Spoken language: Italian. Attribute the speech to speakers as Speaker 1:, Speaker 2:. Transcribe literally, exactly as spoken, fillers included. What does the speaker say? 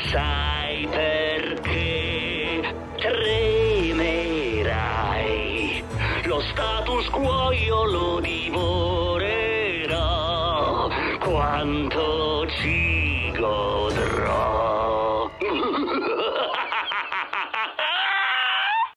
Speaker 1: sai perché tremerai. Lo status quo io lo divorerò quanto ci godrò.